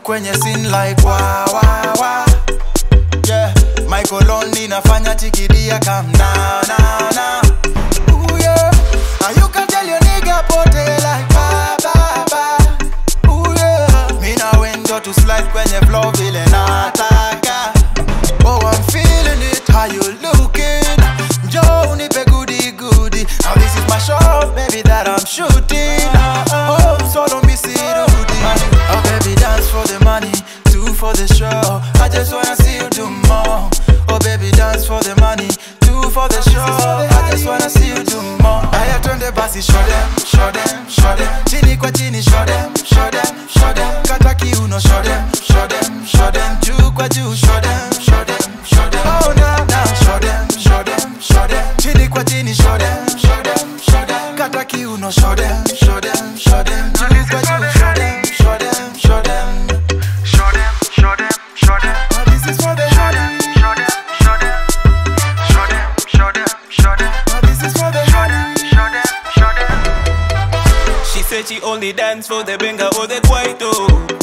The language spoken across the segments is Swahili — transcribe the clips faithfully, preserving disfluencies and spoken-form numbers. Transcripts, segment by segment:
kwenye scene like wa wa wa. Yeah, my colony nafanya tikidia come na na na. Ooh yeah, and you can tell your nigga pote like ba ba ba. Ooh yeah, me na wendo to slide kwenye flow vile nataka. Oh, I'm feeling it, how you looking? Joe nipe goody goody. Now this is my shot, baby, that I'm shooting. Oh, solo me see Rudy. Oh baby, dance for the money, two for the show. I just wanna see you do more. Oh baby, dance for the money, two for the show. I just wanna see you do more. Aya twende basi, show them, show them, show them. Chini kwa chini, show them, show them, show them. Kata kiuno, show them, show them, show them. Juu kwa juu, show them, show them, show them. Oh na na, show them, show them, show them. Chini kwa chini, show them, show them, show them. Kata kiuno, show them, show them, show them. Juu kwa juu, show them, show them, show them. Show them, show them, show them. Oh, this is for the Show them, show them, show them. Show them, show them, show them. oh, this is for the Show them, show them, show them. She said she only dance for the benga or the kwaito.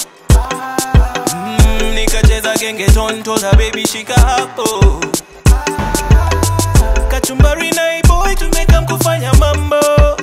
Mmm, nikacheza gengeton, told her baby shika hapo. Kachumbari na boy tumeka mkufanya mambo.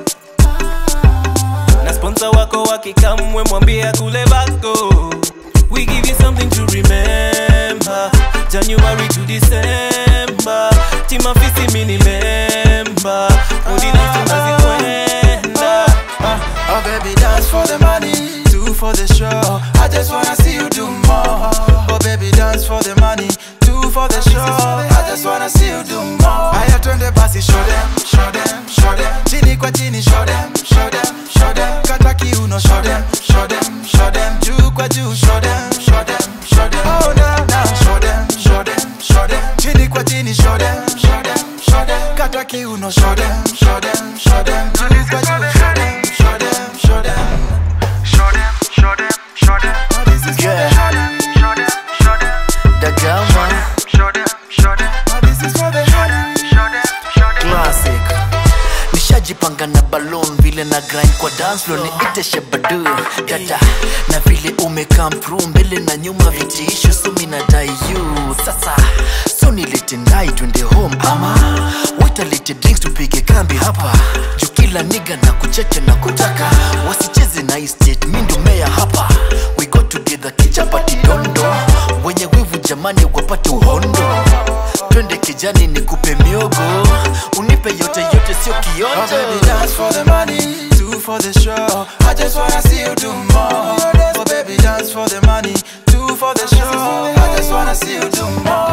Na sponsor wako wakikamwe mwambia kule bako. We give you something to remember. January to December. Tima fisi mini member. Udi nice tunazikwenda. Oh baby, dance for the money, two for the show. I just wanna see you do more. Oh baby, dance for the money, two for the show. I just wanna see you do more. Aya twende basi, show them, show them, show them. Chini kwa chini, show them, show them, show them. Kata kiuno, show them, show them, show them. Juu kwa juu, show them, show them, show them. Oh na na, show them, show them, show them. Chini kwa chini, show them, show them, show them. Kata kiuno, show them, show them, show them. Juu kwa juu, show them, show them, show them. Show them, show them, show them. Oh, this is for the Show them, show them, show them. The Gamma Show them, show them. oh, this is for the Show them, show them, show them. Classic. Nishajipanga na balloon vile na grind kwa dance floor ni ite shebadu dada na vile ume come through mbele na nyuma vitisho so mina die you sasa so nilete ndai twende home ama wita lete drinks tupige kambi hapa juu kila nigga na kucheche na kutaka wasicheze na estate mindo meya hapa we go together kichapati dondo wenye wivu jamani wapate uhondo twende kijani nikupe miogo unipe yote yote sio kionjo. Oh baby, dance for the money, two for the show. I just wanna see you do more. Oh baby, dance for the money, two for the show. I just wanna see you do more.